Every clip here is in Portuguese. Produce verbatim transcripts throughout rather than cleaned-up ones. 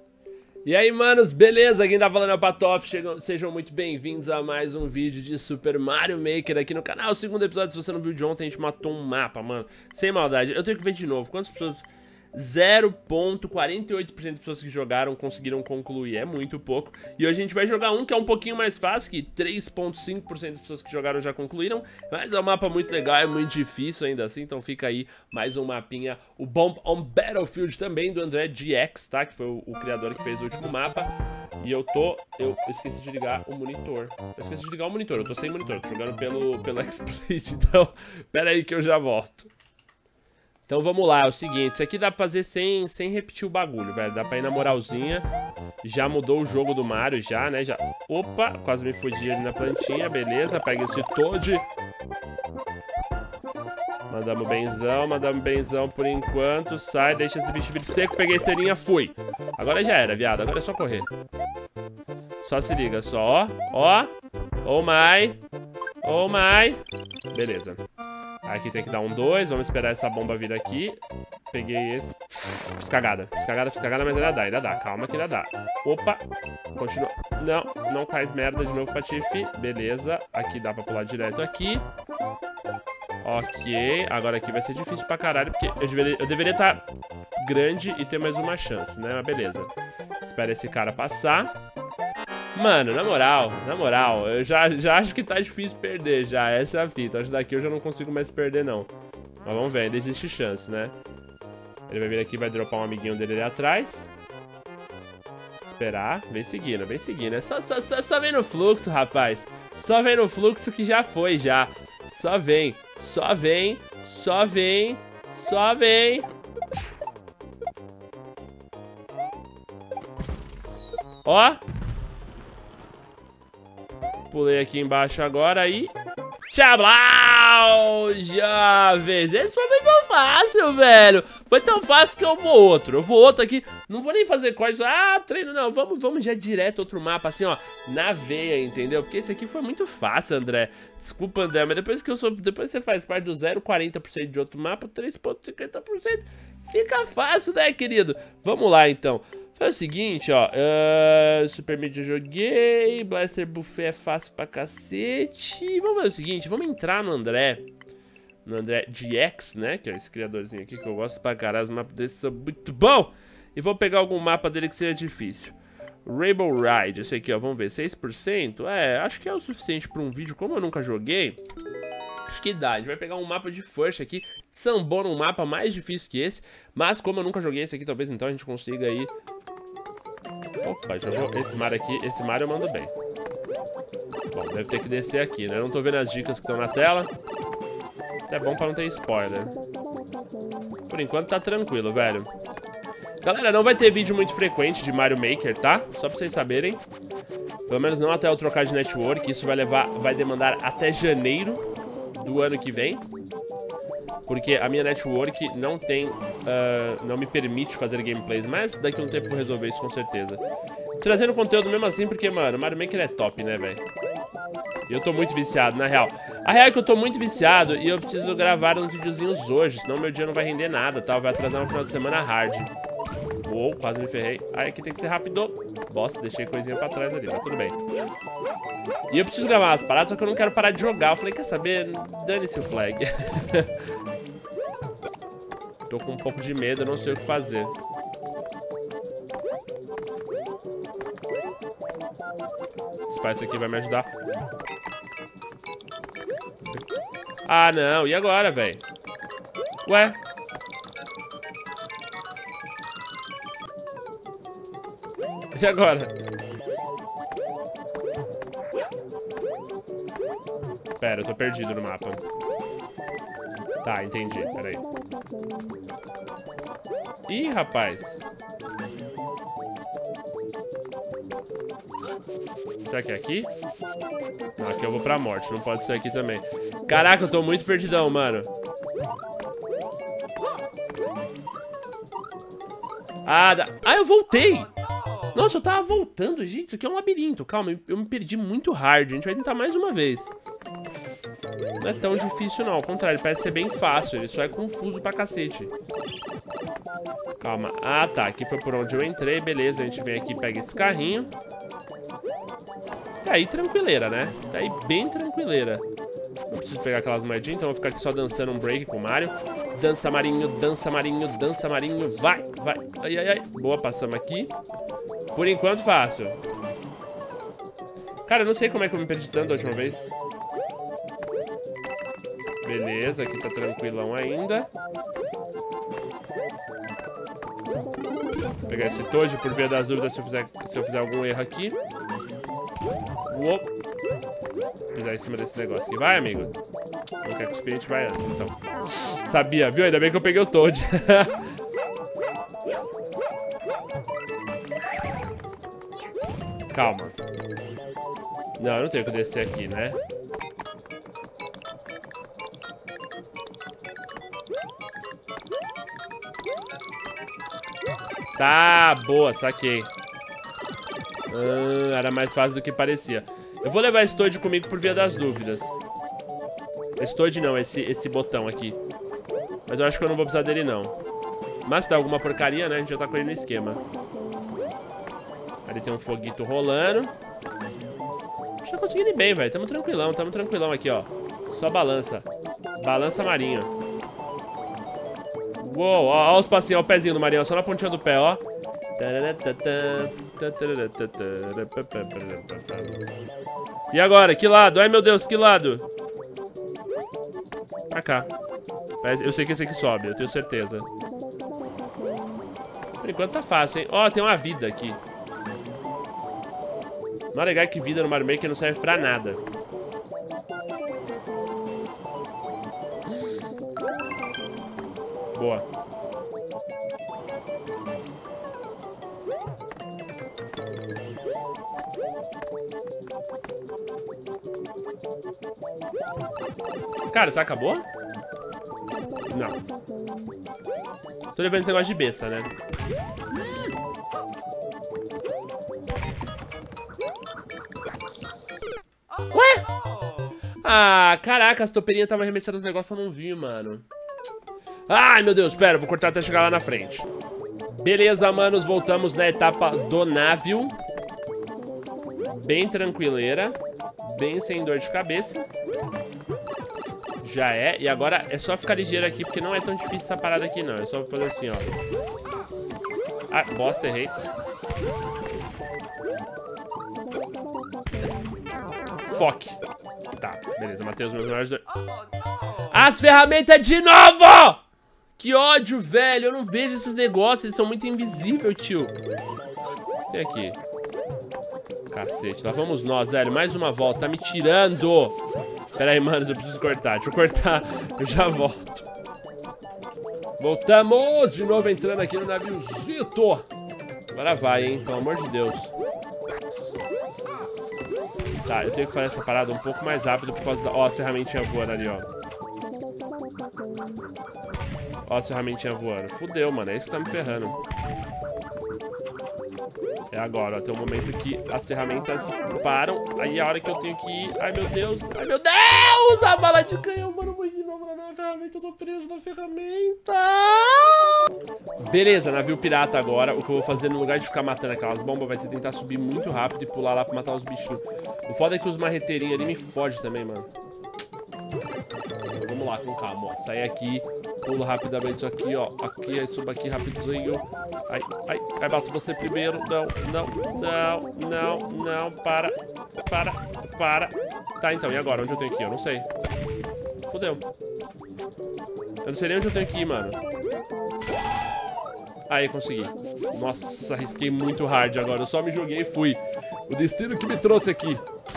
E aí, manos, beleza? Quem tá falando é o Patof, Chegam, sejam muito bem-vindos a mais um vídeo de Super Mario Maker aqui no canal. O segundo episódio, se você não viu de ontem, a gente matou um mapa, mano. Sem maldade, eu tenho que ver de novo. Quantas pessoas... zero vírgula quarenta e oito por cento das pessoas que jogaram conseguiram concluir, é muito pouco. E hoje a gente vai jogar um que é um pouquinho mais fácil, que três vírgula cinco por cento das pessoas que jogaram já concluíram. Mas é um mapa muito legal, é muito difícil ainda assim, então fica aí mais um mapinha. O Bomb on Battlefield também, do André G X, tá? Que foi o, o criador que fez o último mapa. E eu tô... eu esqueci de ligar o monitor. Eu esqueci de ligar o monitor, eu tô sem monitor, tô jogando pelo, pelo XSplit, então... pera aí que eu já volto. Então vamos lá, é o seguinte, isso aqui dá pra fazer sem, sem repetir o bagulho, velho. Dá pra ir na moralzinha. Já mudou o jogo do Mario, já, né? Já... Opa, quase me fudi ali na plantinha, beleza. Pega esse Toad. Mandamos benzão, mandamos benzão por enquanto. Sai, deixa esse bicho vir seco. Peguei a esteirinha, fui. Agora já era, viado, agora é só correr. Só se liga, só, ó. Ó. Oh my. Oh my. Beleza. Aqui tem que dar um dois, vamos esperar essa bomba vir aqui. Peguei esse. Fiz cagada, fiz cagada, fiz cagada, mas ainda dá, ainda dá. Calma que ainda dá. Opa, continua. Não, não faz merda de novo, Patife. Beleza, aqui dá pra pular direto aqui. Ok, agora aqui vai ser difícil pra caralho, porque eu deveria eu deveria estar grande e ter mais uma chance, né? Mas beleza. Espera esse cara passar. Mano, na moral, na moral, eu já, já acho que tá difícil perder já, essa é a fita. Acho que daqui eu já não consigo mais perder, não. Mas vamos ver, ainda existe chance, né? Ele vai vir aqui e vai dropar um amiguinho dele ali atrás. Esperar, vem seguindo, vem seguindo. É só, só, só, só vem no fluxo, rapaz. Só vem no fluxo que já foi, já. Só vem, só vem, só vem, só vem. Ó. Pulei aqui embaixo agora e... tchau, jovens! Esse foi muito fácil, velho! Foi tão fácil que eu vou outro. Eu vou outro aqui. Não vou nem fazer corte. Ah, treino não. Vamos, vamos já direto outro mapa, assim, ó. Na veia, entendeu? Porque esse aqui foi muito fácil, André. Desculpa, André, mas depois que eu sou... depois você faz parte do zero vírgula quarenta por cento de outro mapa, três vírgula cinquenta por cento. Fica fácil, né, querido? Vamos lá, então. Faz o seguinte, ó, uh, Super Meat eu joguei, Blaster Buffet é fácil pra cacete. Vamos fazer o seguinte, vamos entrar no André, no André G X, né, que é esse criadorzinho aqui que eu gosto pra caralho, os mapas desses são muito bom. E vou pegar algum mapa dele que seja difícil. Rainbow Ride, esse aqui, ó, vamos ver, seis por cento, é, acho que é o suficiente pra um vídeo, como eu nunca joguei. Acho que dá, a gente vai pegar um mapa de First aqui, sambou num mapa mais difícil que esse, mas como eu nunca joguei esse aqui, talvez então a gente consiga aí. Opa, já vou... esse Mario aqui, esse Mario eu mando bem. Bom, deve ter que descer aqui, né? Eu não tô vendo as dicas que estão na tela. É bom pra não ter spoiler. Por enquanto tá tranquilo, velho. Galera, não vai ter vídeo muito frequente de Mario Maker, tá? Só pra vocês saberem. Pelo menos não até eu trocar de network. Isso vai levar, vai demandar até janeiro do ano que vem. Porque a minha network não tem, uh, não me permite fazer gameplays, mas daqui a um tempo eu vou resolver isso com certeza. Trazendo conteúdo mesmo assim, porque, mano, Mario Maker é top, né, velho? E eu tô muito viciado, na real. A real é que eu tô muito viciado e eu preciso gravar uns videozinhos hoje, senão meu dia não vai render nada, tá? Vai atrasar no final de semana hard. Uou, quase me ferrei. Aí aqui tem que ser rápido. Bosta, deixei coisinha pra trás ali, mas tudo bem. E eu preciso gravar umas paradas, só que eu não quero parar de jogar. Eu falei, quer saber? Dane-se o flag. Tô com um pouco de medo, eu não sei o que fazer. Esse pai, isso aqui vai me ajudar. Ah, não. E agora, velho? Ué? E agora? Pera, eu tô perdido no mapa. Tá, entendi, peraí. Ih, rapaz. Será que é aqui? Não, aqui eu vou pra morte, não pode ser aqui também. Caraca, eu tô muito perdidão, mano. Ah, dá... ah, eu voltei! Nossa, eu tava voltando, gente, isso aqui é um labirinto. Calma, eu me perdi muito hard. A gente vai tentar mais uma vez. Não é tão difícil não, ao contrário, parece ser bem fácil. Ele só é confuso pra cacete. Calma. Ah, tá. Aqui foi por onde eu entrei. Beleza, a gente vem aqui e pega esse carrinho. Tá aí tranquileira, né? Tá aí bem tranquileira. Não preciso pegar aquelas moedinhas, então eu vou ficar aqui só dançando um break com o Mario. Dança, Marinho, dança, Marinho, dança, Marinho. Vai, vai. Ai, ai, ai. Boa, passamos aqui. Por enquanto, fácil. Cara, eu não sei como é que eu me perdi tanto da última vez. Beleza, aqui tá tranquilão ainda. Vou pegar esse Toad por via das dúvidas se eu fizer, se eu fizer algum erro aqui. Uou. Vou pisar em cima desse negócio aqui. Vai, amigo. Não quer que o Spirit vai antes, então. Sabia, viu? Ainda bem que eu peguei o Toad. Calma. Não, eu não tenho que descer aqui, né? Tá, boa, saquei. Ah, era mais fácil do que parecia. Eu vou levar esse Toad comigo por via das dúvidas. Esse Toad não, esse, esse botão aqui. Mas eu acho que eu não vou precisar dele, não. Mas se dá alguma porcaria, né? A gente já tá com ele no esquema. Ali tem um foguito rolando. A gente tá conseguindo ir bem, velho. Tamo tranquilão, tamo tranquilão aqui, ó. Só balança. Balança, Marinho. Uou, ó, ó os passinhos, ó o pezinho do Marinho, só na pontinha do pé, ó. E agora, que lado? Ai, meu Deus, que lado? Pra cá. Eu sei que esse aqui sobe, eu tenho certeza. Por enquanto tá fácil, hein? Ó, tem uma vida aqui. Não é legal que vida no Mario Maker não serve pra nada. Boa. Cara, isso acabou? Não. Tô levando esse negócio de besta, né? Ué? Ah, caraca, as topeirinhas estavam arremessando os negócios e eu não vi, mano. Ai, meu Deus, pera, vou cortar até chegar lá na frente. Beleza, manos, voltamos na etapa do navio. Bem tranquileira. Bem sem dor de cabeça. Já é, e agora é só ficar ligeiro aqui, porque não é tão difícil essa parada aqui, não. É só fazer assim, ó. Ah, bosta, errei. Foque. Tá, beleza, matei os meus melhores dois. As ferramentas de novo! Que ódio, velho. Eu não vejo esses negócios, eles são muito invisíveis, tio. Tem aqui. Cacete, lá vamos nós, velho. Mais uma volta, tá me tirando. Pera aí, mano, eu preciso cortar. Deixa eu cortar, eu já volto. Voltamos de novo entrando aqui no naviozito. Agora vai, hein, pelo amor de Deus. Tá, eu tenho que fazer essa parada um pouco mais rápido por causa da... Ó, a ferramentinha voando ali, ó. Ó a ferramentinha voando. Fudeu, mano, é isso que tá me ferrando. É agora, ó, tem um momento que as ferramentas param. Aí é a hora que eu tenho que ir. Ai, meu Deus, ai, meu Deus! A bala de canhão, mano, vou de novo na ferramenta. Eu tô preso na ferramenta. Beleza, navio pirata agora. O que eu vou fazer no lugar de ficar matando aquelas bombas vai ser tentar subir muito rápido e pular lá pra matar os bichinhos. O foda é que os marreteirinhos ali me fogem também, mano. Então, vamos lá, com calma, ó. Sai aqui, pulo rapidamente isso aqui, ó. Aqui, aí suba aqui rapidinho. Ai, ai, ai, bato você primeiro. Não, não, não, não, não. Para, para, para. Tá, então, e agora? Onde eu tenho que ir? Eu não sei. Fudeu. Eu não sei nem onde eu tenho que ir, mano. Aí, consegui. Nossa, arrisquei muito hard agora. Eu só me joguei e fui. O destino que me trouxe aqui.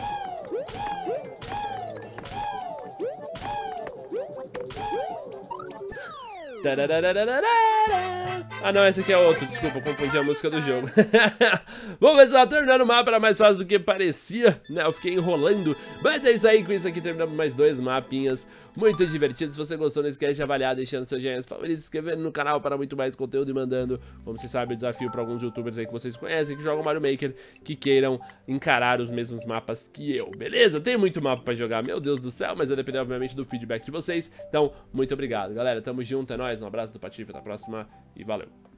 Ah não, esse aqui é outro, desculpa, confundi a música do jogo. Bom pessoal, terminando o mapa era mais fácil do que parecia, né, eu fiquei enrolando. Mas é isso aí, com isso aqui terminamos mais dois mapinhas. muito divertido. Se você gostou, não esquece de avaliar, deixando seus joinhas favoritos, se inscrevendo no canal para muito mais conteúdo e mandando, como você sabe, o desafio para alguns youtubers aí que vocês conhecem, que jogam Mario Maker, que queiram encarar os mesmos mapas que eu, beleza? Tem muito mapa pra jogar, meu Deus do céu, mas vai depender, obviamente, do feedback de vocês. Então, muito obrigado, galera. Tamo junto, é nóis, um abraço do Patife, até a próxima e valeu.